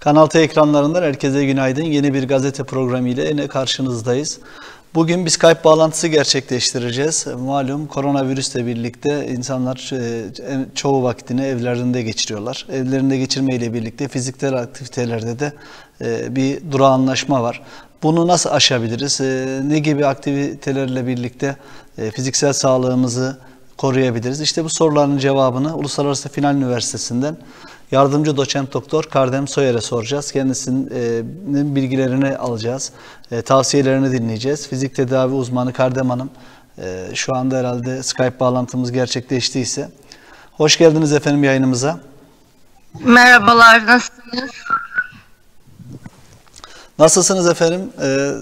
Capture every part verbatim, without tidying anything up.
Kanal T ekranlarından herkese günaydın. Yeni bir gazete programı ile yine karşınızdayız. Bugün bir Skype bağlantısı gerçekleştireceğiz. Malum koronavirüsle birlikte insanlar çoğu vaktini evlerinde geçiriyorlar. Evlerinde geçirmeyle birlikte fiziksel aktivitelerde de bir durağanlaşma var. Bunu nasıl aşabiliriz? Ne gibi aktivitelerle birlikte fiziksel sağlığımızı koruyabiliriz? İşte bu soruların cevabını Uluslararası Final Üniversitesi'nden yardımcı doçent doktor Kardem Soyer'e soracağız. Kendisinin bilgilerini alacağız. E, tavsiyelerini dinleyeceğiz. Fizik tedavi uzmanı Kardem Hanım e, şu anda herhalde Skype bağlantımız gerçekleştiyse. Hoş geldiniz efendim yayınımıza. Merhabalar, nasılsınız? Nasılsınız efendim? E,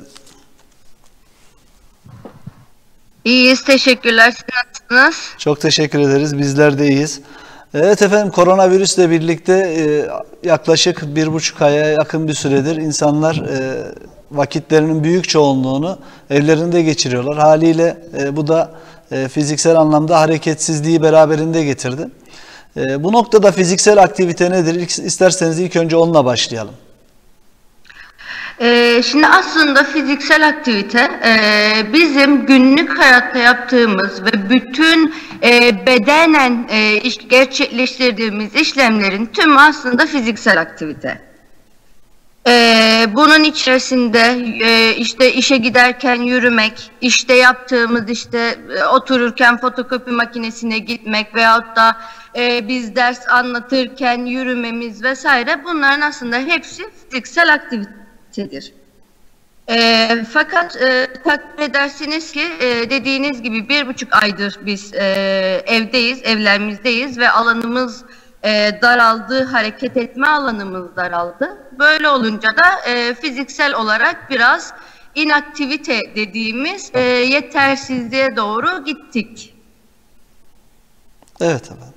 İyiyiz, teşekkürler. Siz nasılsınız? Çok teşekkür ederiz. Bizler de iyiyiz. Evet efendim, koronavirüsle birlikte e, yaklaşık bir buçuk aya yakın bir süredir insanlar e, vakitlerinin büyük çoğunluğunu evlerinde geçiriyorlar. Haliyle e, bu da e, fiziksel anlamda hareketsizliği beraberinde getirdi. E, bu noktada fiziksel aktivite nedir? İlk, isterseniz ilk önce onunla başlayalım. Ee, şimdi aslında fiziksel aktivite e, bizim günlük hayatta yaptığımız ve bütün e, bedenen e, iş, gerçekleştirdiğimiz işlemlerin tümü aslında fiziksel aktivite. E, bunun içerisinde e, işte işe giderken yürümek, işte yaptığımız işte e, otururken fotokopi makinesine gitmek veyahut da e, biz ders anlatırken yürümemiz vesaire, bunların aslında hepsi fiziksel aktivite. E, fakat e, takdir edersiniz ki e, dediğiniz gibi bir buçuk aydır biz e, evdeyiz, evlerimizdeyiz ve alanımız e, daraldı, hareket etme alanımız daraldı. Böyle olunca da e, fiziksel olarak biraz inaktivite dediğimiz e, yetersizliğe doğru gittik. Evet efendim.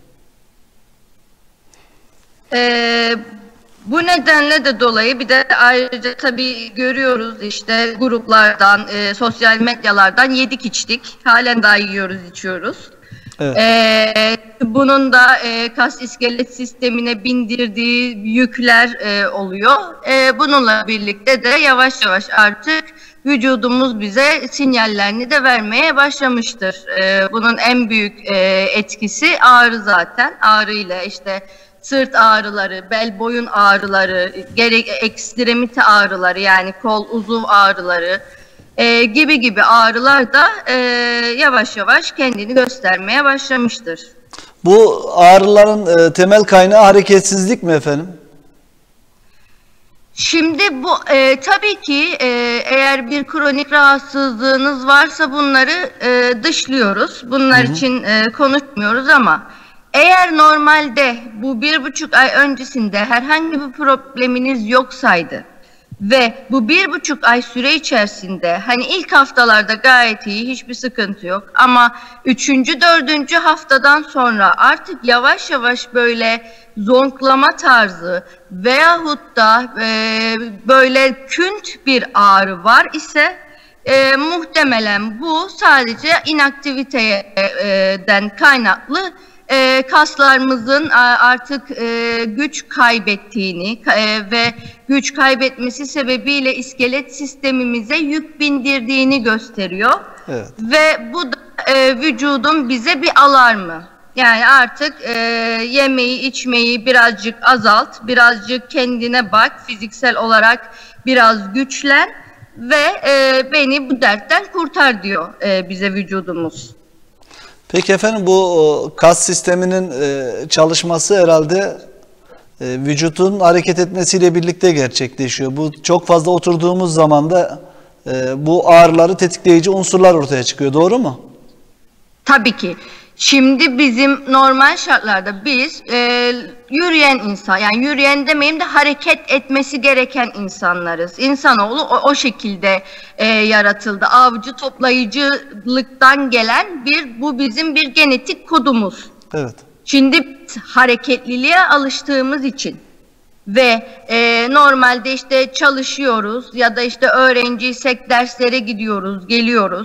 E, Bu nedenle de dolayı bir de ayrıca tabii görüyoruz işte gruplardan, e, sosyal medyalardan yedik içtik. Halen daha yiyoruz, içiyoruz. Evet. E, bunun da e, kas iskelet sistemine bindirdiği yükler e, oluyor. E, bununla birlikte de yavaş yavaş artık vücudumuz bize sinyallerini de vermeye başlamıştır. E, bunun en büyük e, etkisi ağrı zaten. Ağrı ile işte sırt ağrıları, bel boyun ağrıları, gerek ekstremite ağrıları yani kol uzuv ağrıları e, gibi gibi ağrılar da e, yavaş yavaş kendini göstermeye başlamıştır. Bu ağrıların e, temel kaynağı hareketsizlik mi efendim? Şimdi bu e, tabii ki e, eğer bir kronik rahatsızlığınız varsa bunları e, dışlıyoruz. Bunlar hı hı. için e, konuşmuyoruz ama eğer normalde bu bir buçuk ay öncesinde herhangi bir probleminiz yoksaydı ve bu bir buçuk ay süre içerisinde hani ilk haftalarda gayet iyi, hiçbir sıkıntı yok ama üçüncü, dördüncü haftadan sonra artık yavaş yavaş böyle zonklama tarzı veyahut da e, böyle künt bir ağrı var ise e, muhtemelen bu sadece inaktiviteden kaynaklı E, kaslarımızın artık e, güç kaybettiğini e, ve güç kaybetmesi sebebiyle iskelet sistemimize yük bindirdiğini gösteriyor. Evet. Ve bu da e, vücudun bize bir alarmı. Yani artık e, yemeği, içmeyi birazcık azalt, birazcık kendine bak, fiziksel olarak biraz güçlen ve e, beni bu dertten kurtar diyor e, bize vücudumuz. Peki efendim, bu kas sisteminin çalışması herhalde vücudun hareket etmesiyle birlikte gerçekleşiyor. Bu çok fazla oturduğumuz zaman da bu ağrıları tetikleyici unsurlar ortaya çıkıyor. Doğru mu? Tabii ki. Şimdi bizim normal şartlarda biz e, yürüyen insan, yani yürüyen demeyeyim de hareket etmesi gereken insanlarız. İnsanoğlu o, o şekilde e, yaratıldı. Avcı toplayıcılıktan gelen bir, bu bizim bir genetik kodumuz. Evet. Şimdi hareketliliğe alıştığımız için ve e, normalde işte çalışıyoruz ya da işte öğrenciysek derslere gidiyoruz, geliyoruz.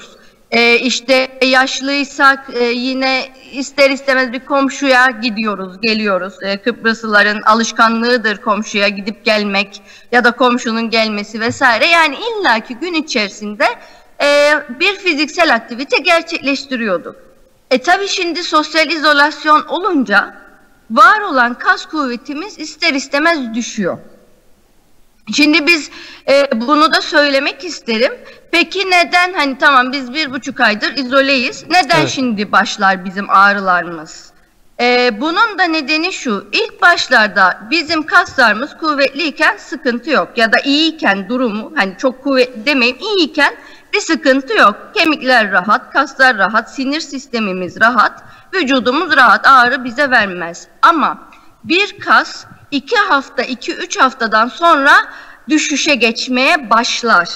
E, işte yaşlıysak e, yine ister istemez bir komşuya gidiyoruz, geliyoruz. E, Kıbrıslıların alışkanlığıdır komşuya gidip gelmek ya da komşunun gelmesi vesaire. Yani illaki gün içerisinde e, bir fiziksel aktivite gerçekleştiriyorduk. E tabii şimdi sosyal izolasyon olunca var olan kas kuvvetimiz ister istemez düşüyor. Şimdi biz e, bunu da söylemek isterim. Peki neden, hani tamam biz bir buçuk aydır izoleyiz. Neden evet. şimdi başlar bizim ağrılarımız? E, bunun da nedeni şu. İlk başlarda bizim kaslarımız kuvvetliyken sıkıntı yok. Ya da iyiyken durumu, hani çok kuvvetli demeyeyim, iyiyken bir sıkıntı yok. Kemikler rahat, kaslar rahat, sinir sistemimiz rahat, vücudumuz rahat, ağrı bize vermez. Ama bir kas iki hafta, iki üç haftadan sonra düşüşe geçmeye başlar.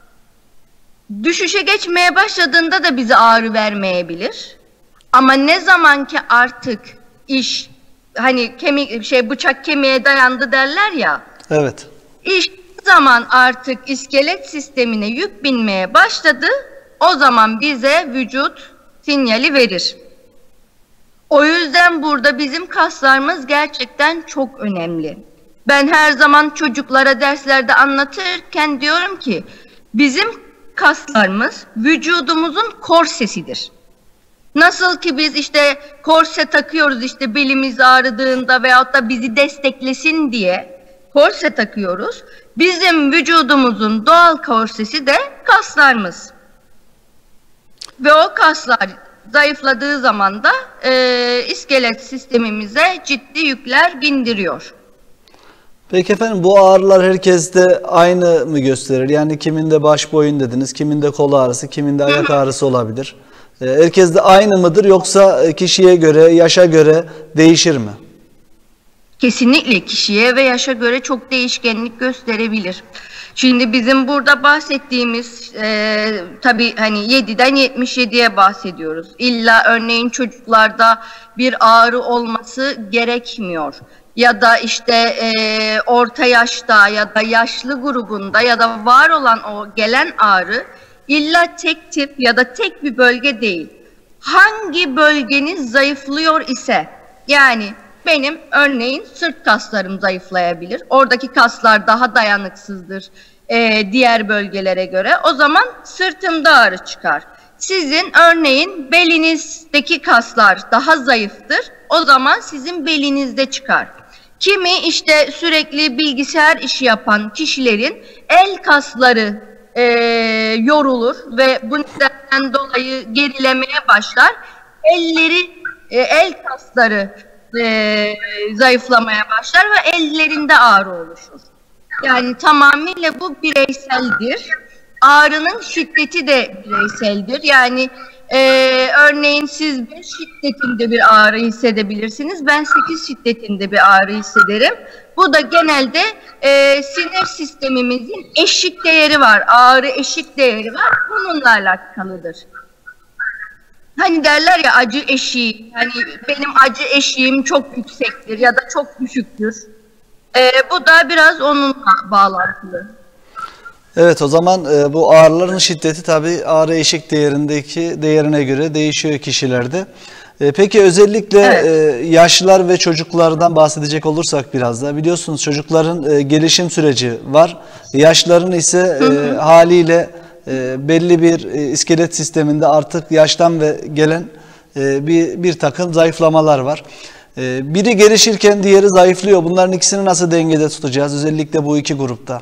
Düşüşe geçmeye başladığında da bize ağrı vermeyebilir. Ama ne zaman ki artık iş, hani kemik şey bıçak kemiğe dayandı derler ya. Evet. İş zaman artık iskelet sistemine yük binmeye başladı. O zaman bize vücut sinyali verir. O yüzden burada bizim kaslarımız gerçekten çok önemli. Ben her zaman çocuklara derslerde anlatırken diyorum ki bizim kaslarımız vücudumuzun korsesidir. Nasıl ki biz işte korse takıyoruz, işte belimiz ağrıdığında veyahut da bizi desteklesin diye korse takıyoruz. Bizim vücudumuzun doğal korsesi de kaslarımız. Ve o kaslar zayıfladığı zaman da e, iskelet sistemimize ciddi yükler bindiriyor. Peki efendim, bu ağrılar herkeste aynı mı gösterir? Yani kiminde baş boyun dediniz, kiminde kol ağrısı, kiminde ayak ağrısı olabilir. E, herkeste aynı mıdır, yoksa kişiye göre, yaşa göre değişir mi? Kesinlikle kişiye ve yaşa göre çok değişkenlik gösterebilir. Şimdi bizim burada bahsettiğimiz e, tabii hani yediden yetmiş yediye bahsediyoruz. İlla örneğin çocuklarda bir ağrı olması gerekmiyor. Ya da işte e, orta yaşta ya da yaşlı grubunda ya da var olan o gelen ağrı illa tek tip ya da tek bir bölge değil. Hangi bölgeniz zayıflıyor ise, yani benim örneğin sırt kaslarım zayıflayabilir. Oradaki kaslar daha dayanıksızdır e, diğer bölgelere göre. O zaman sırtımda ağrı çıkar. Sizin örneğin belinizdeki kaslar daha zayıftır. O zaman sizin belinizde çıkar. Kimi işte sürekli bilgisayar işi yapan kişilerin el kasları e, yorulur ve bu nedenden dolayı gerilemeye başlar. Elleri, e, el kasları e, zayıflamaya başlar ve ellerinde ağrı oluşur. Yani tamamıyla bu bireyseldir. Ağrının şiddeti de bireyseldir. Yani e, örneğin siz bir şiddetinde bir ağrı hissedebilirsiniz. Ben sekiz şiddetinde bir ağrı hissederim. Bu da genelde e, sinir sistemimizin eşik değeri var. Ağrı eşik değeri var. Bununla alakalıdır. Hani derler ya acı eşiği. Hani benim acı eşiğim çok yüksektir ya da çok düşüktür. E, bu da biraz onunla bağlantılı. Evet, o zaman e, bu ağrıların şiddeti tabii ağrı eşik değerindeki değerine göre değişiyor kişilerde. E, peki özellikle evet. e, yaşlılar ve çocuklardan bahsedecek olursak biraz da, biliyorsunuz çocukların e, gelişim süreci var. Yaşlıların ise e, hı hı. haliyle e, belli bir e, iskelet sisteminde artık yaştan ve gelen e, bir, bir takım zayıflamalar var. E, biri gelişirken diğeri zayıflıyor. Bunların ikisini nasıl dengede tutacağız? Özellikle bu iki grupta.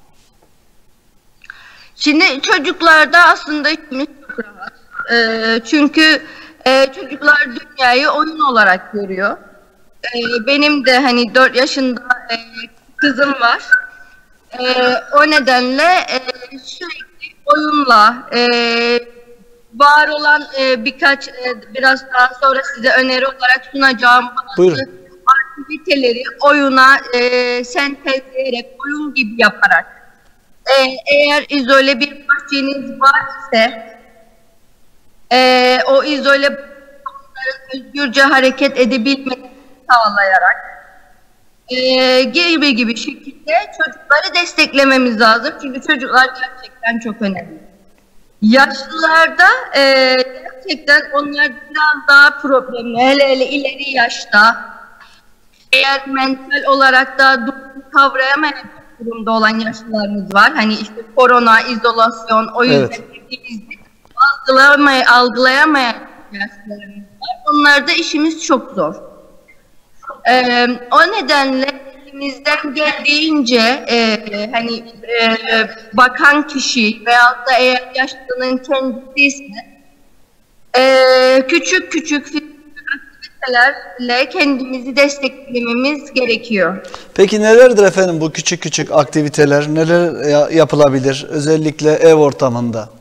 Şimdi çocuklarda aslında işimiz çok rahat. Ee, çünkü e, çocuklar dünyayı oyun olarak görüyor. Ee, benim de hani dört yaşında e, kızım var. E, o nedenle e, sürekli oyunla e, var olan e, birkaç e, biraz daha sonra size öneri olarak sunacağım bazı aktiviteleri oyuna e, sentezleyerek, oyun gibi yaparak, Ee, eğer izole bir bahçeniz var ise e, o izole özgürce hareket edebilmesini sağlayarak e, gibi gibi şekilde çocukları desteklememiz lazım. Çünkü çocuklar gerçekten çok önemli. Yaşlılarda e, gerçekten onlar biraz daha problemli. Hele hele ileri yaşta. Eğer mental olarak da durumu kavrayamayan durumda olan yaşlılarımız var. Hani işte korona, izolasyon, o yüzden Evet. algılayamayan, algılayamayan yaşlılarımız var. Onlarda işimiz çok zor. Ee, o nedenle elimizden geldiğince e, hani e, bakan kişi veyahut da eğer yaşlının kendisi ise e, küçük küçük aktivitelerle kendimizi desteklememiz gerekiyor. Peki nelerdir efendim bu küçük küçük aktiviteler? Neler ya- yapılabilir? Özellikle ev ortamında.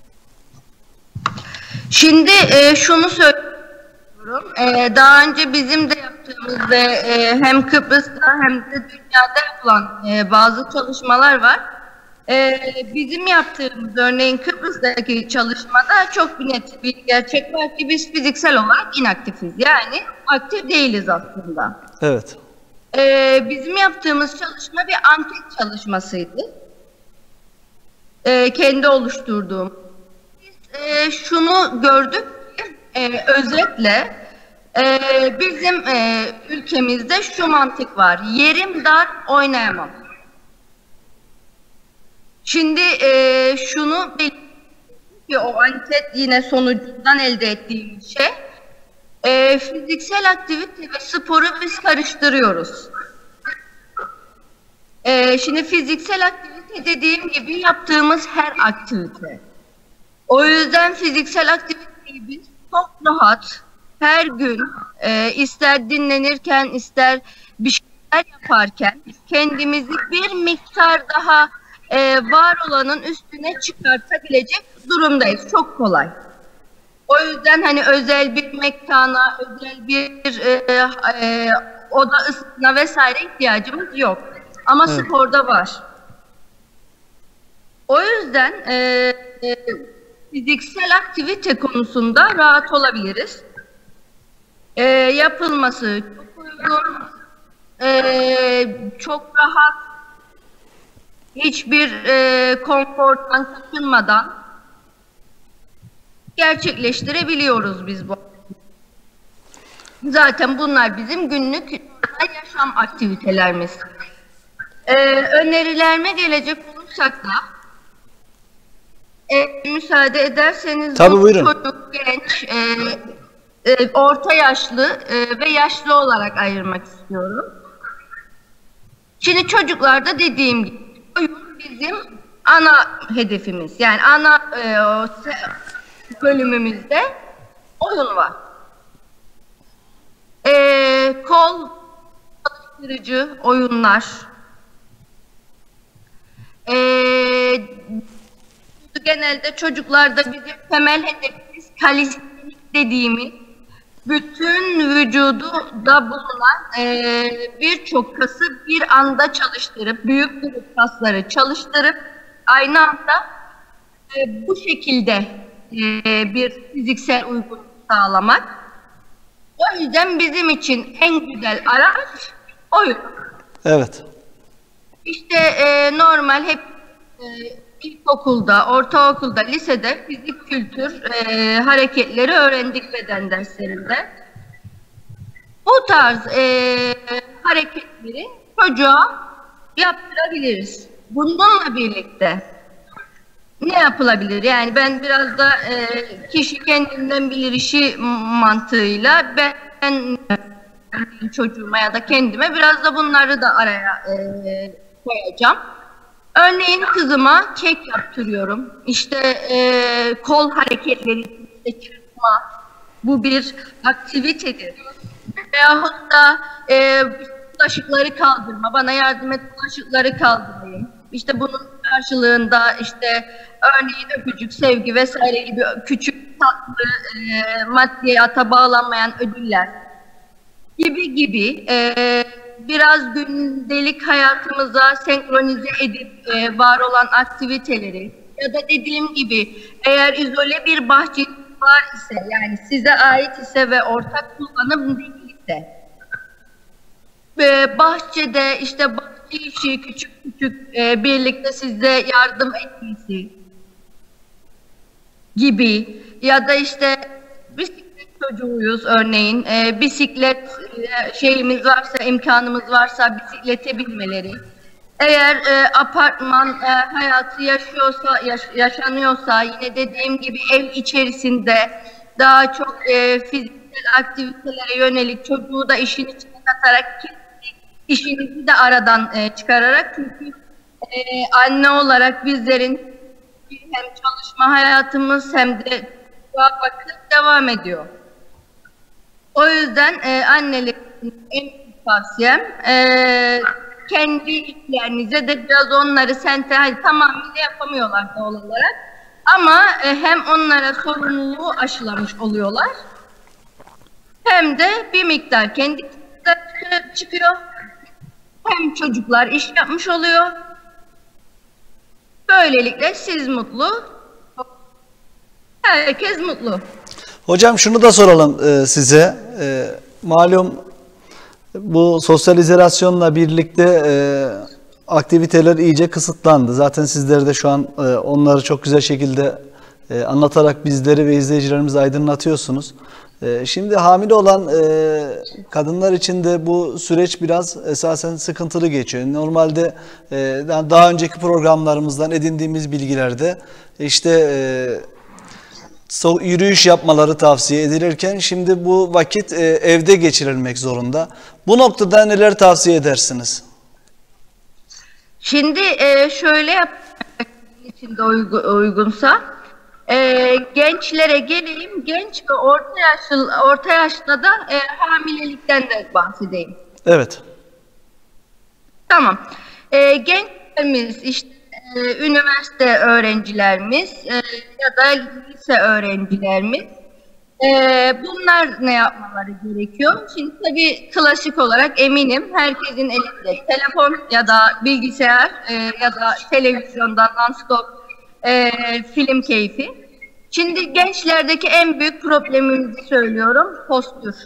Şimdi e, şunu söylüyorum. E, daha önce bizim de yaptığımız ve e, hem Kıbrıs'ta hem de dünyada yapılan e, bazı çalışmalar var. E, bizim yaptığımız örneğin Kıbrıs'taki çalışmada çok bir net bir gerçek var ki biz fiziksel olarak inaktifiz. Yani aktif değiliz aslında. Evet. E, bizim yaptığımız çalışma bir anket çalışmasıydı. E, kendi oluşturduğum. E, şunu gördük ki e, özetle e, bizim e, ülkemizde şu mantık var. Yerim dar, oynayamam. Şimdi e, şunu ki o anket yine sonucundan elde ettiğim şey e, fiziksel aktivite ve sporu biz karıştırıyoruz. E, şimdi fiziksel aktivite dediğim gibi yaptığımız her aktivite. O yüzden fiziksel aktiviteyi biz çok rahat her gün e, ister dinlenirken ister bir şeyler yaparken kendimizi bir miktar daha e, var olanın üstüne çıkartabilecek durumdayız. Çok kolay. O yüzden hani özel bir mekana, özel bir e, e, oda ısısına vesaire ihtiyacımız yok. Ama Evet. sporda var. O yüzden e, e, fiziksel aktivite konusunda rahat olabiliriz. E, yapılması çok uygun, e, çok rahat, hiçbir e, konfordan kaçınmadan gerçekleştirebiliyoruz biz bu. Zaten bunlar bizim günlük yaşam aktivitelerimiz. E, önerilerime gelecek olursak da E, müsaade ederseniz Tabii, bu buyurun. çocuk, genç, e, e, orta yaşlı e, ve yaşlı olarak ayırmak istiyorum. Şimdi çocuklarda dediğim gibi oyun bizim ana hedefimiz. Yani ana e, o bölümümüzde oyun var. E, kol çalıştırıcı oyunlar. Eee Genelde çocuklarda bizim temel hedefimiz kalistenik dediğimiz bütün vücudu da bulunan e, birçok kası bir anda çalıştırıp büyük grup kasları çalıştırıp aynı anda e, bu şekilde e, bir fiziksel uygunluk sağlamak. O yüzden bizim için en güzel araç oyun. Evet. İşte e, normal hep e, İlkokulda, ortaokulda, lisede fizik kültür e, hareketleri öğrendik beden derslerinde. Bu tarz e, hareketleri çocuğa yaptırabiliriz. Bununla birlikte ne yapılabilir? Yani ben biraz da e, kişi kendinden bilir işi mantığıyla ben çocuğuma ya da kendime biraz da bunları da araya e, koyacağım. Örneğin kızıma kek yaptırıyorum. İşte e, kol hareketleri, işte çırpma, bu bir aktivitedir. Veyahut da e, bulaşıkları kaldırma, bana yardım et bulaşıkları kaldırayım. İşte bunun karşılığında işte örneğin öpücük, sevgi vesaire gibi küçük tatlı e, maddiyata bağlanmayan ödüller gibi gibi e, biraz gündelik hayatımıza senkronize edip e, var olan aktiviteleri ya da dediğim gibi eğer izole bir bahçeniz var ise yani size ait ise ve ortak kullanım değilse e, bahçede işte bahçe işi küçük küçük e, birlikte size yardım etmesi gibi ya da işte bisiklet çocuğuyuz örneğin, e, bisiklet e, şeyimiz varsa, imkanımız varsa bisiklete binmeleri. Eğer e, apartman e, hayatı yaşıyorsa, yaş, yaşanıyorsa yine dediğim gibi ev içerisinde daha çok e, fiziksel aktivitelere yönelik çocuğu da işin içine katarak kendi işinizi de aradan e, çıkararak, çünkü e, anne olarak bizlerin hem çalışma hayatımız hem de vakit devam ediyor. O yüzden e, annelerin en büyük tavsiyem e, kendi işlerinize de biraz onları sente, hani tamamıyla yapamıyorlar doğal olarak ama e, hem onlara sorumluluğu aşılamış oluyorlar hem de bir miktar kendi çıkıyor, hem çocuklar iş yapmış oluyor. Böylelikle siz mutlu, herkes mutlu. Hocam şunu da soralım e, size. E, malum bu sosyal izolasyonla birlikte e, aktiviteler iyice kısıtlandı. Zaten sizler de şu an e, onları çok güzel şekilde e, anlatarak bizleri ve izleyicilerimizi aydınlatıyorsunuz. E, şimdi hamile olan e, kadınlar için de bu süreç biraz esasen sıkıntılı geçiyor. Normalde e, daha önceki programlarımızdan edindiğimiz bilgilerde işte e, So, yürüyüş yapmaları tavsiye edilirken şimdi bu vakit e, evde geçirilmek zorunda. Bu noktada neler tavsiye edersiniz? Şimdi e, şöyle yapmak için de uygun, uygunsa e, gençlere geleyim. Genç ve orta yaşlı, orta yaşta da e, hamilelikten de bahsedeyim. Evet. Tamam. E, gençlerimiz işte e, üniversite öğrencilerimiz e, ya da lise öğrencilerimiz, e, bunlar ne yapmaları gerekiyor? Şimdi tabii klasik olarak eminim herkesin elinde telefon ya da bilgisayar e, ya da televizyondan non-stop e, film keyfi. Şimdi gençlerdeki en büyük problemimizi söylüyorum, postür.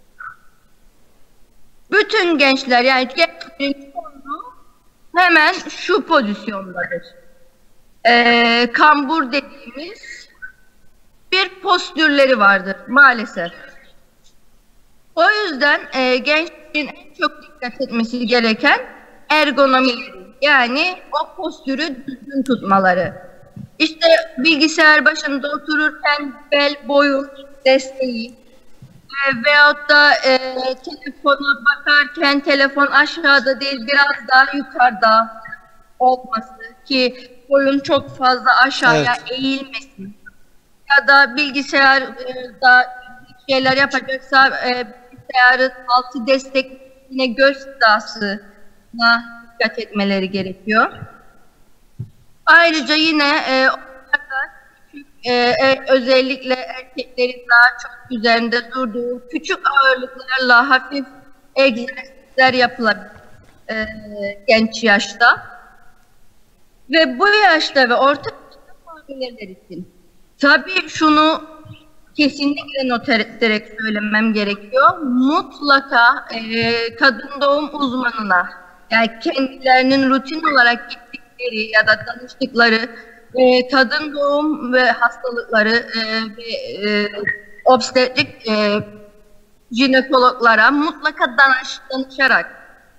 Bütün gençler, yani gençlerin çoğunluğu hemen şu pozisyondadır. Ee, kambur dediğimiz bir postürleri vardır maalesef. O yüzden e, gençlerin en çok dikkat etmesi gereken ergonomileri, yani o postürü düzgün tutmaları. İşte bilgisayar başında otururken bel, boyun desteği e, veyahut da e, telefona bakarken telefon aşağıda değil biraz daha yukarıda olması ki boyun çok fazla aşağıya evet. eğilmesin. Ya da bilgisayarda şeyler yapacaksa e, bilgisayarın altı destek yine göz hizasına dikkat etmeleri gerekiyor. Ayrıca yine e, e, e, özellikle erkeklerin daha çok üzerinde durduğu küçük ağırlıklarla hafif egzersizler yapılabilir e, genç yaşta. Ve bu yaşta ve orta yaşta hamileler için. Tabii şunu kesinlikle not ederek söylemem gerekiyor. Mutlaka e, kadın doğum uzmanına, yani kendilerinin rutin olarak gittikleri ya da danıştıkları e, kadın doğum ve hastalıkları e, ve e, obstetrik e, jinekologlara mutlaka danış, danışarak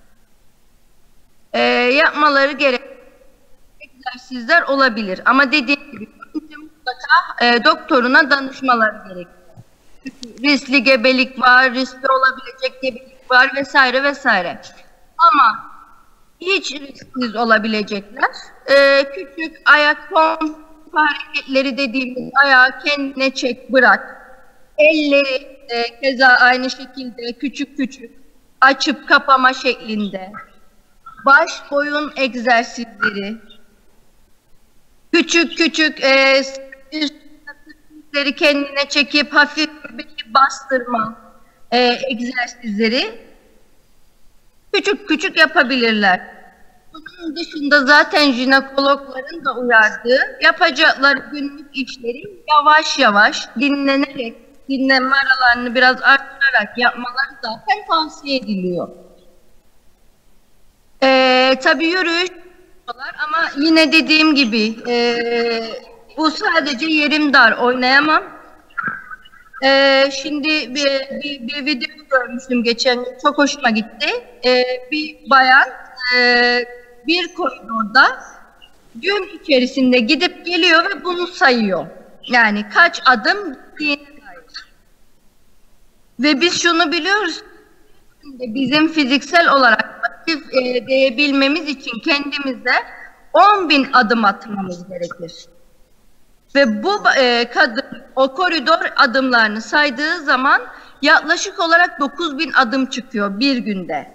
e, yapmaları gerekiyor. Egzersizler olabilir ama dediğim gibi mutlaka e, doktoruna danışmaları gerekiyor. Riskli gebelik var, riskli olabilecek gebelik var vesaire vesaire. Ama hiç risksiz olabilecekler. E, küçük ayak pomp hareketleri dediğimiz ayağı kendine çek bırak. Elleri e, keza aynı şekilde küçük küçük açıp kapama şeklinde. Baş boyun egzersizleri. Küçük küçük e, kendine çekip hafif bir bastırma e, egzersizleri küçük küçük yapabilirler. Bunun dışında zaten jinekologların da uyardığı yapacakları günlük işleri yavaş yavaş dinlenerek, dinlenme aralarını biraz arttırarak yapmaları zaten tavsiye ediliyor. E, tabii yürüyüş ama yine dediğim gibi e, Bu sadece yerim dar, oynayamam. Ee, şimdi bir, bir, bir video görmüştüm geçen gün, çok hoşuma gitti. Ee, bir bayan e, bir koridorda gün içerisinde gidip geliyor ve bunu sayıyor. Yani kaç adım gittiğine dair. Ve biz şunu biliyoruz, bizim fiziksel olarak aktif e, diyebilmemiz için kendimize on bin adım atmamız gerekir. Ve bu e, kadın o koridor adımlarını saydığı zaman yaklaşık olarak dokuz bin adım çıkıyor bir günde.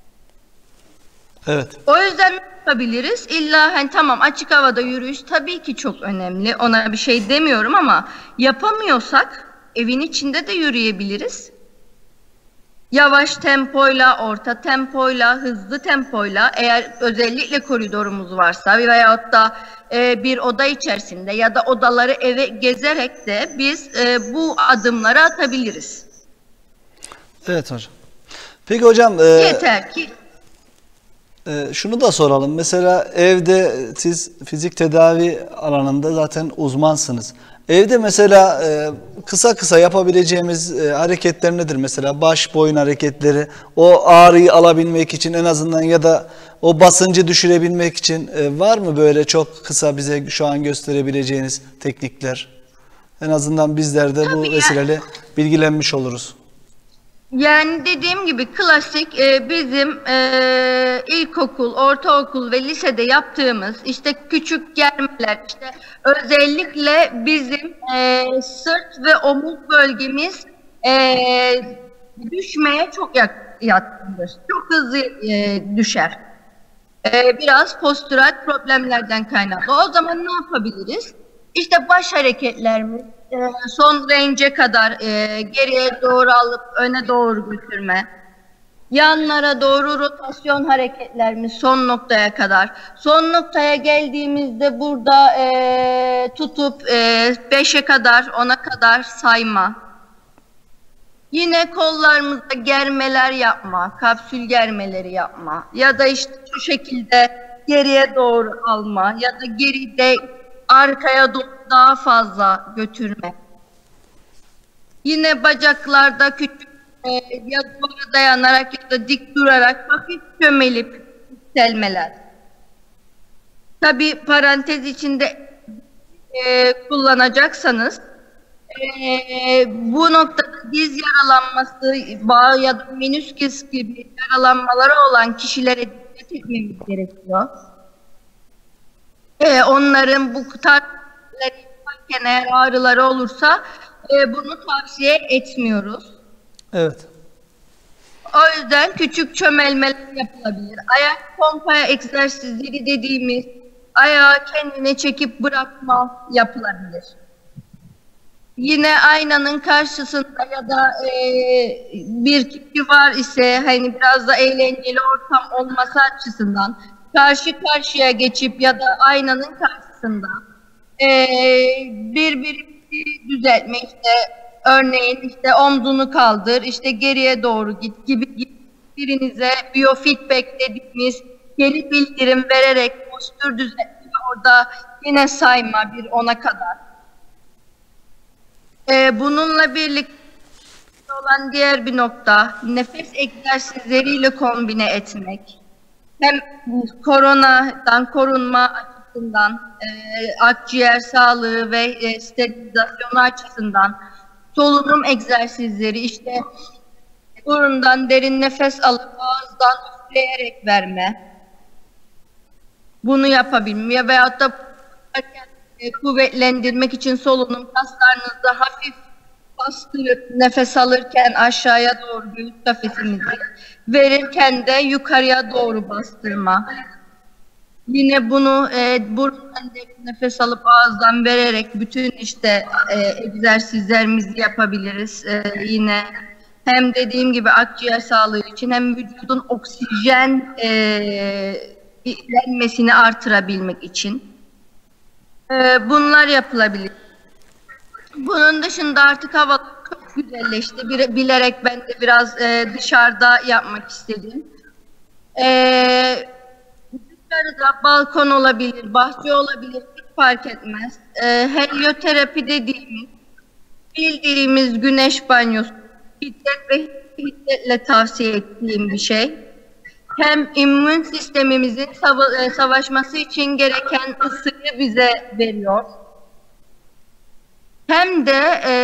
Evet. O yüzden ne yapabiliriz? İlla hani tamam, açık havada yürüyüş tabii ki çok önemli. Ona bir şey demiyorum ama yapamıyorsak evin içinde de yürüyebiliriz. Yavaş tempoyla, orta tempoyla, hızlı tempoyla, eğer özellikle koridorumuz varsa veyahut da e, bir oda içerisinde ya da odaları eve gezerek de biz e, bu adımları atabiliriz. Evet hocam. Peki hocam, e, Yeter ki e, şunu da soralım. Mesela evde siz fizik tedavi alanında zaten uzmansınız. Evde mesela e, kısa kısa yapabileceğimiz e, hareketler nedir? Mesela baş boyun hareketleri, o ağrıyı alabilmek için en azından ya da o basıncı düşürebilmek için e, var mı böyle çok kısa bize şu an gösterebileceğiniz teknikler? En azından bizler de bu Tabii ya. vesileyle bilgilenmiş oluruz. Yani dediğim gibi klasik e, bizim e, ilkokul, ortaokul ve lisede yaptığımız işte küçük germeler, işte özellikle bizim e, sırt ve omuz bölgemiz e, düşmeye çok yatkındır. Çok hızlı e, düşer. E, biraz postüral problemlerden kaynaklı. O zaman ne yapabiliriz? İşte baş hareketlerimiz, e, son range'e kadar e, geriye doğru alıp öne doğru götürme. Yanlara doğru rotasyon hareketlerimiz son noktaya kadar. Son noktaya geldiğimizde burada e, tutup e, beşe kadar, ona kadar sayma. Yine kollarımızda germeler yapma, kapsül germeleri yapma. Ya da işte şu şekilde geriye doğru alma ya da geride arkaya doğru daha fazla götürme. Yine bacaklarda küçük e, ya duvara dayanarak ya da dik durarak hafif çömelip yükselmeler. Tabii parantez içinde e, kullanacaksanız e, bu noktada diz yaralanması, bağ ya da menisküs gibi yaralanmaları olan kişilere dikkat etmemiz gerekiyor. E, onların bu tarz yaparken eğer ağrıları olursa e, bunu tavsiye etmiyoruz. Evet. O yüzden küçük çömelmeler yapılabilir. Ayak pompa egzersizleri dediğimiz ayağı kendine çekip bırakma yapılabilir. Yine aynanın karşısında ya da e, bir kişi var ise hani biraz da eğlenceli ortam olması açısından karşı karşıya geçip ya da aynanın karşısında e, birbirimizi düzeltme, işte örneğin işte omzunu kaldır, işte geriye doğru git gibi, gibi birinize biofeedback dediğimiz geri bildirim vererek postür düzeltme, orada yine sayma bir ona kadar. Ee, bununla birlikte olan diğer bir nokta, nefes egzersizleriyle kombine etmek. Hem koronadan korunma açısından, e, akciğer sağlığı ve e, sterilizasyonu açısından solunum egzersizleri, işte burundan derin nefes alıp ağızdan üfleyerek verme. Bunu yapabilme veyahut da e, kuvvetlendirmek için solunum kaslarınızı hafif bastırıp nefes alırken aşağıya doğru göğüs kafesimizi, verirken de yukarıya doğru bastırma. Yine bunu e, burundan derin nefes alıp ağızdan vererek bütün işte e, egzersizlerimizi yapabiliriz. E, yine hem dediğim gibi akciğer sağlığı için hem vücudun oksijen e, ilenmesini artırabilmek için. E, bunlar yapılabilir. Bunun dışında artık hava çok güzelleşti. Bir, bilerek ben de biraz e, dışarıda yapmak istedim. E, dışarıda balkon olabilir, bahçe olabilir, fark etmez. E, helioterapi dediğimiz, bildiğimiz güneş banyosu, şiddet ve şiddetle tavsiye ettiğim bir şey. Hem immün sistemimizin sava- savaşması için gereken ısıyı bize veriyor. Hem de e,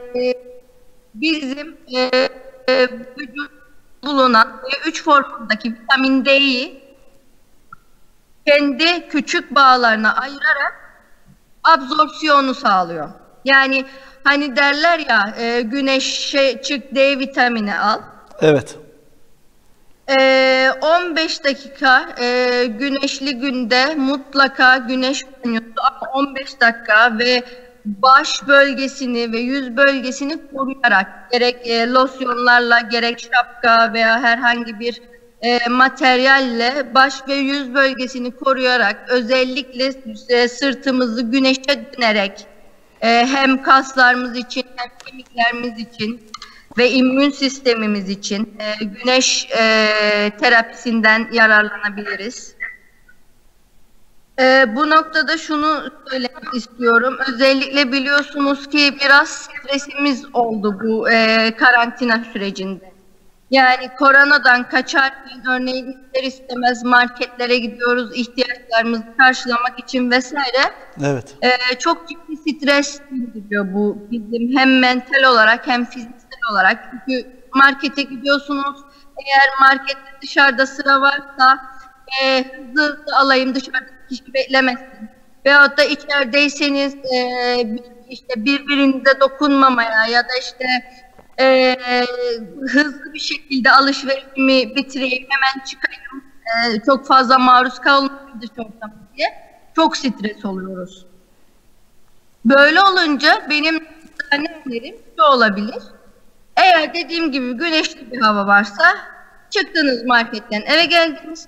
bizim e, e, vücut bulunan B üç formundaki vitamin D'yi kendi küçük bağlarına ayırarak absorpsiyonu sağlıyor. Yani hani derler ya e, güneşe çık D vitamini al. Evet. E, on beş dakika e, güneşli günde mutlaka güneş banyosu ama on beş dakika ve baş bölgesini ve yüz bölgesini koruyarak gerek e, losyonlarla gerek şapka veya herhangi bir e, materyalle baş ve yüz bölgesini koruyarak özellikle e, sırtımızı güneşe dönerek e, hem kaslarımız için hem kemiklerimiz için ve immün sistemimiz için e, güneş e, terapisinden yararlanabiliriz. Ee, bu noktada şunu söylemek istiyorum. Özellikle biliyorsunuz ki biraz stresimiz oldu bu e, karantina sürecinde. Yani koronadan kaçarken örneğin ister istemez marketlere gidiyoruz ihtiyaçlarımızı karşılamak için vesaire. Evet. Ee, çok ciddi stres gidiyor bu bizim hem mental olarak hem fiziksel olarak. Çünkü markete gidiyorsunuz. Eğer markette dışarıda sıra varsa e, hızlı hızlı alayım dışarıda kişi beklemesin. Veyahut da içerideyseniz e, işte birbirinize dokunmamaya ya da işte e, hızlı bir şekilde alışverişimi bitireyim hemen çıkayım. E, çok fazla maruz kalmayayım dış ortama diye. Çok stres oluyoruz. Böyle olunca benim önerim şu olabilir. Eğer dediğim gibi güneşli bir hava varsa çıktınız marketten eve geldiniz.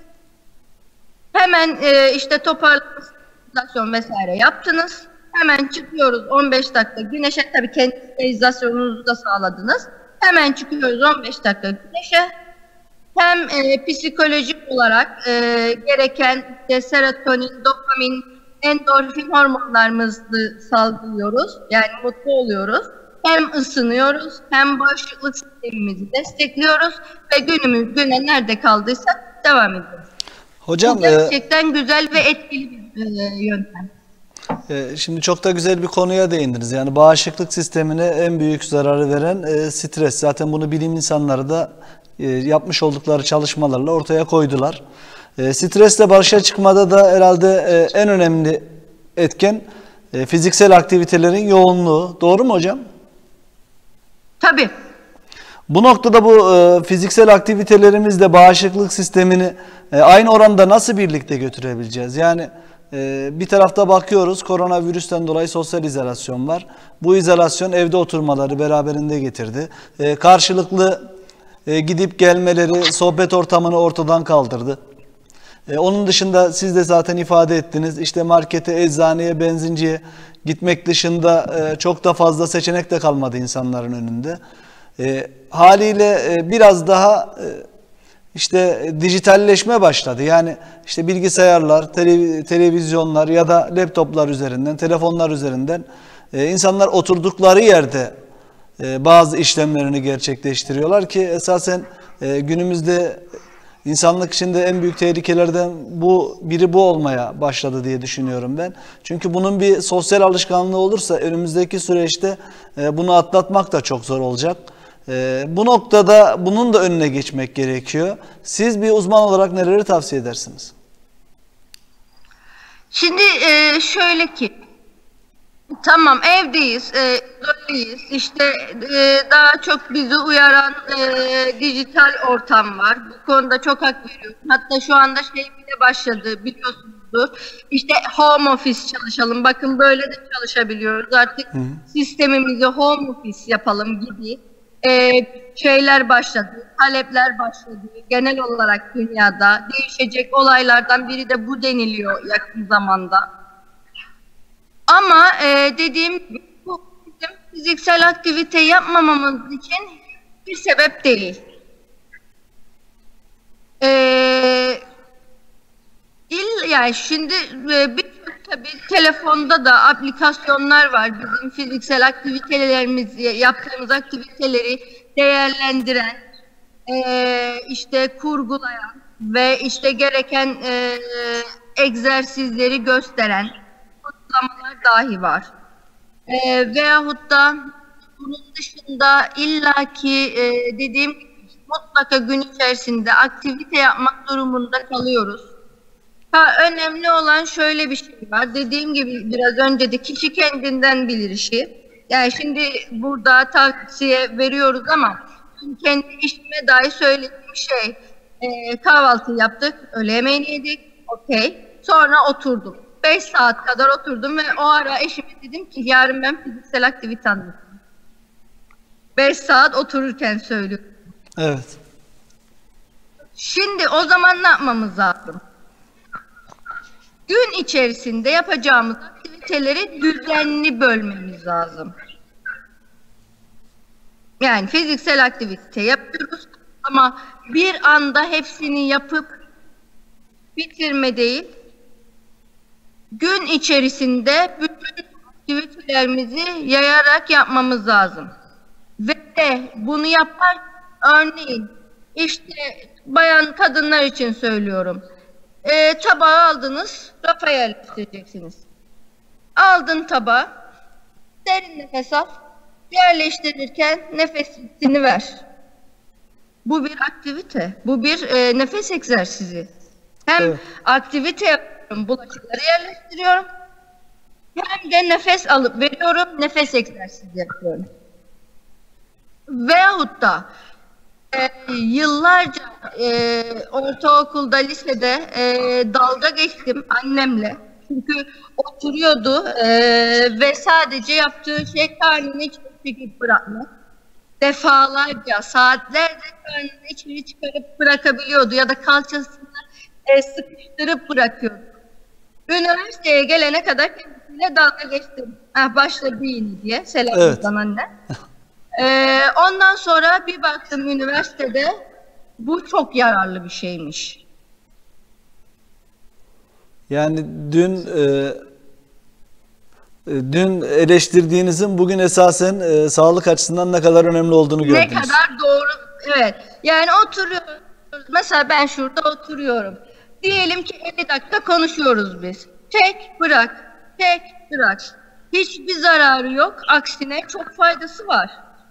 Hemen e, işte toparlanma vesaire yaptınız. Hemen çıkıyoruz on beş dakika güneşe. Tabii kendi sterilizasyonunuzu da sağladınız. Hemen çıkıyoruz on beş dakika güneşe. Hem e, psikolojik olarak e, gereken işte serotonin, dopamin, endorfin hormonlarımızı salgılıyoruz. Yani mutlu oluyoruz. Hem ısınıyoruz hem bağışıklık sistemimizi destekliyoruz ve günümüz güne nerede kaldıysak devam ediyoruz. Hocam, Bu gerçekten e, güzel ve etkili bir e, yöntem. E, şimdi çok da güzel bir konuya değindiniz. Yani bağışıklık sistemine en büyük zararı veren e, stres. Zaten bunu bilim insanları da e, yapmış oldukları çalışmalarla ortaya koydular. E, stresle başa çıkmada da herhalde e, en önemli etken e, fiziksel aktivitelerin yoğunluğu. Doğru mu hocam? Tabii. Bu noktada bu e, fiziksel aktivitelerimizle bağışıklık sistemini e, aynı oranda nasıl birlikte götürebileceğiz? Yani e, bir tarafta bakıyoruz koronavirüsten dolayı sosyal izolasyon var. Bu izolasyon evde oturmaları beraberinde getirdi. E, karşılıklı e, gidip gelmeleri, sohbet ortamını ortadan kaldırdı. E, onun dışında siz de zaten ifade ettiniz. İşte markete, eczaneye, benzinciye gitmek dışında e, çok da fazla seçenek de kalmadı insanların önünde. E, haliyle e, biraz daha e, işte dijitalleşme başladı. Yani işte bilgisayarlar, tele, televizyonlar ya da laptoplar üzerinden, telefonlar üzerinden e, insanlar oturdukları yerde e, bazı işlemlerini gerçekleştiriyorlar ki esasen e, günümüzde İnsanlık için de en büyük tehlikelerden bu biri bu olmaya başladı diye düşünüyorum ben. Çünkü bunun bir sosyal alışkanlığı olursa önümüzdeki süreçte bunu atlatmak da çok zor olacak. Bu noktada bunun da önüne geçmek gerekiyor. Siz bir uzman olarak neleri tavsiye edersiniz? Şimdi şöyle ki, tamam evdeyiz, e, izoleyiz. İşte e, daha çok bizi uyaran e, dijital ortam var. Bu konuda çok hak veriyorum. Hatta şu anda şey bile başladı biliyorsunuzdur. İşte home office çalışalım. Bakın böyle de çalışabiliyoruz. Artık Hı. sistemimizi home office yapalım gibi e, şeyler başladı. Talepler başladı. Genel olarak dünyada değişecek olaylardan biri de bu deniliyor yakın zamanda. Ama e, dediğim gibi bu bizim fiziksel aktivite yapmamamız için bir sebep değil. E, il, yani şimdi e, bir tabii telefonda da aplikasyonlar var. Bizim fiziksel aktivitelerimizi, yaptığımız aktiviteleri değerlendiren, e, işte kurgulayan ve işte gereken e, egzersizleri gösteren uygulamalar dahi var. E, veyahut da bunun dışında illaki e, dediğim gibi mutlaka gün içerisinde aktivite yapmak durumunda kalıyoruz. Ha, önemli olan şöyle bir şey var. Dediğim gibi biraz önce de kişi kendinden bilir işi. Yani şimdi burada tavsiye veriyoruz ama kendi işime dair söylediğim şey, e, kahvaltı yaptık, öğle yemeğini yedik, okey. Sonra oturdum. Beş saat kadar oturdum ve o ara eşime dedim ki yarın ben fiziksel aktivite anlatayım. Beş saat otururken söylüyorum. Evet. Şimdi o zaman ne yapmamız lazım? Gün içerisinde yapacağımız aktiviteleri düzenli bölmemiz lazım. Yani fiziksel aktivite yapıyoruz ama bir anda hepsini yapıp bitirme değil, gün içerisinde bütün aktivitelerimizi yayarak yapmamız lazım. Ve de bunu yapar, örneğin işte bayan kadınlar için söylüyorum. E, tabağı aldınız, rafa yerleştireceksiniz. Aldın tabağı, derin nefes al, yerleştirirken nefesini ver. Bu bir aktivite, bu bir e, nefes egzersizi. Hem evet. aktivite yapıyorum, bulaşıkları yerleştiriyorum, hem de nefes alıp veriyorum, nefes egzersizi yapıyorum. Veyahut da e, yıllarca e, ortaokulda, lisede e, dalga geçtim annemle. Çünkü oturuyordu e, ve sadece yaptığı şey karnını içeri çekip bırakmak. Defalarca, saatlerce karnını içeri çıkarıp bırakabiliyordu ya da kalçasını e, sıkıştırıp bırakıyordu. Üniversiteye gelene kadar kendisiyle dalga geçtim. Ah, başladı yine diye. Selam evet. anne. Ee, ondan sonra bir baktım üniversitede bu çok yararlı bir şeymiş. Yani dün e, dün eleştirdiğinizin bugün esasen e, sağlık açısından ne kadar önemli olduğunu gördünüz. Ne kadar doğru. Evet. Yani oturuyoruz. Mesela ben şurada oturuyorum. Diyelim ki elli dakika konuşuyoruz biz. Çek, bırak. Çek, bırak. Hiçbir zararı yok. Aksine çok faydası var.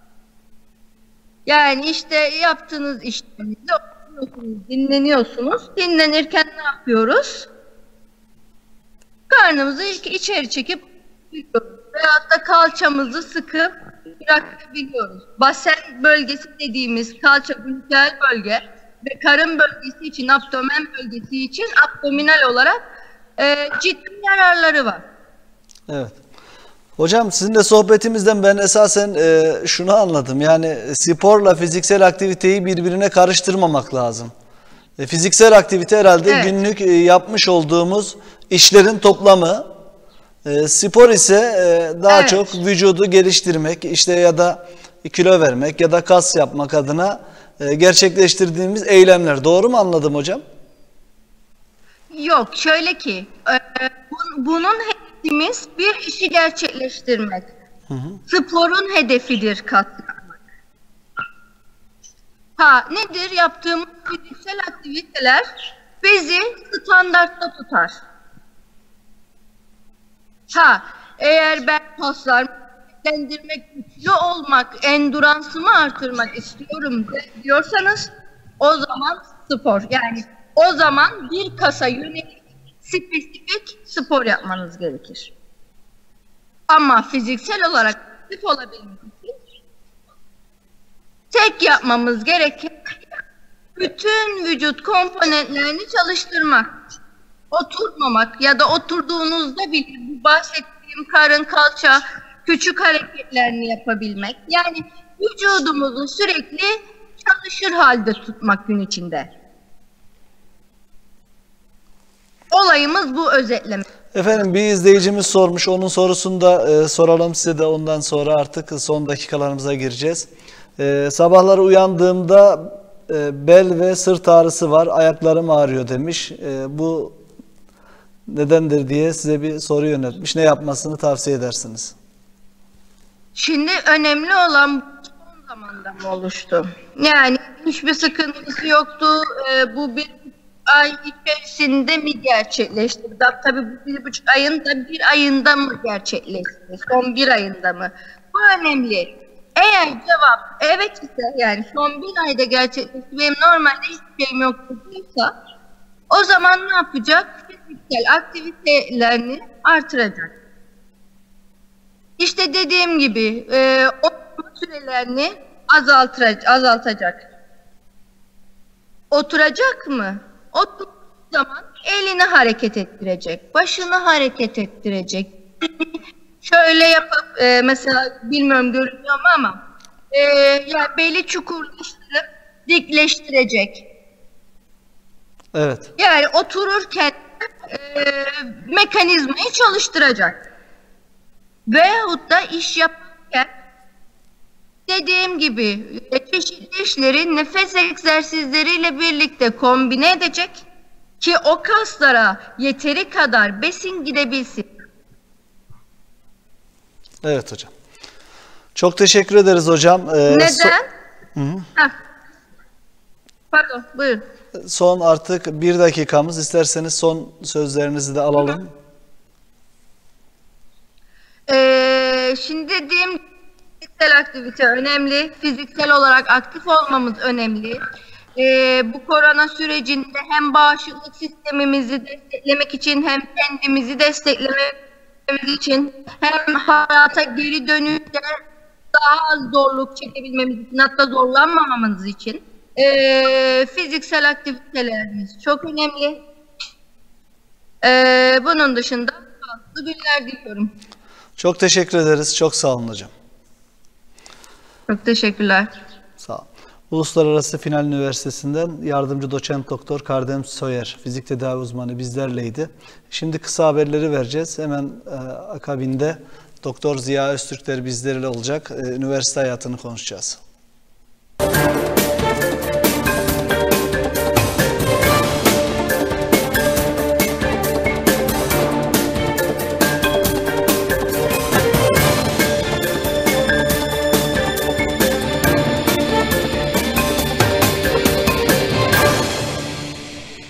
Yani işte yaptığınız işlerinizde oturuyorsunuz, dinleniyorsunuz. Dinlenirken ne yapıyoruz? Karnımızı içeri çekip bırakıyoruz. Veyahut da kalçamızı sıkıp bırakabiliyoruz. Basen bölgesi dediğimiz kalça gluteal bölge ve karın bölgesi için, abdomen bölgesi için abdominal olarak e, ciddi yararları var. Evet. Hocam sizinle sohbetimizden ben esasen e, şunu anladım. Yani sporla fiziksel aktiviteyi birbirine karıştırmamak lazım. E, fiziksel aktivite herhalde evet. günlük e, yapmış olduğumuz işlerin toplamı. E, spor ise e, daha evet. çok vücudu geliştirmek, işte ya da kilo vermek ya da kas yapmak adına e, gerçekleştirdiğimiz eylemler. Doğru mu anladım hocam? Yok, şöyle ki e, bunun hedefimiz bir işi gerçekleştirmek. Hı hı. Sporun hedefidir kas yapmak. Ha, nedir yaptığımız fiziksel aktiviteler bizi standartta tutar. Ha, eğer ben kaslarımı güçlendirmek, güçlü olmak, enduransımı artırmak istiyorum diyorsanız o zaman spor. Yani o zaman bir kasa yönelik spesifik spor yapmanız gerekir. Ama fiziksel olarak aktif olabilmek için tek yapmamız gereken bütün vücut komponentlerini çalıştırmak. Oturmamak ya da oturduğunuzda bile bu bahsettiğim karın, kalça, küçük hareketlerini yapabilmek. Yani vücudumuzu sürekli çalışır halde tutmak gün içinde. Olayımız bu özetleme. Efendim bir izleyicimiz sormuş. Onun sorusunu da e, soralım size de ondan sonra artık son dakikalarımıza gireceğiz. E, sabahları uyandığımda e, bel ve sırt ağrısı var. Ayaklarım ağrıyor demiş. E, bu Nedendir diye size bir soru yöneltmiş. Ne yapmasını tavsiye edersiniz? Şimdi önemli olan son zamanda mı oluştu? Yani hiçbir sıkıntısı yoktu. Ee, bu bir ay içerisinde mi gerçekleşti? Da, tabii bu bir buçuk ayın da bir ayında mı gerçekleşti? Son bir ayında mı? Bu önemli. Eğer cevap evet ise, yani son bir ayda gerçekleşti, benim normalde hiçbir şeyim yoktu diyorsa, o zaman ne yapacak? Fiziksel aktivitelerini artıracak. İşte dediğim gibi e, oturma sürelerini azaltacak. azaltacak. Oturacak mı? Oturduğu zaman elini hareket ettirecek, başını hareket ettirecek. Şöyle yapıp e, mesela bilmiyorum görünüyor mu ama e, ya beli çukurlaştırıp dikleştirecek. Evet. Yani otururken e, mekanizmayı çalıştıracak. Veyahut da iş yaparken dediğim gibi çeşitli işleri nefes egzersizleriyle birlikte kombine edecek ki o kaslara yeteri kadar besin gidebilsin. Evet hocam. Çok teşekkür ederiz hocam. Ee, Neden? So Hı -hı. Heh. Pardon, buyurun. Son artık bir dakikamız. İsterseniz son sözlerinizi de alalım. Hı -hı. Ee, şimdi dediğim fiziksel aktivite önemli. Fiziksel olarak aktif olmamız önemli. Ee, bu korona sürecinde hem bağışıklık sistemimizi desteklemek için hem kendimizi desteklememiz için hem hayata geri dönüşte daha az zorluk çekebilmemiz için, hatta zorlanmamamız için ee, fiziksel aktivitelerimiz çok önemli. Ee, bunun dışında sağlıklı günler diliyorum. Çok teşekkür ederiz. Çok sağ olun hocam. Çok teşekkürler. Sağ olun. Uluslararası Final Üniversitesi'nden yardımcı doçent doktor Kardem Soyer, fizik tedavi uzmanı bizlerleydi. Şimdi kısa haberleri vereceğiz. Hemen e, akabinde Doktor Ziya Öztürkler bizlerle olacak. E, üniversite hayatını konuşacağız.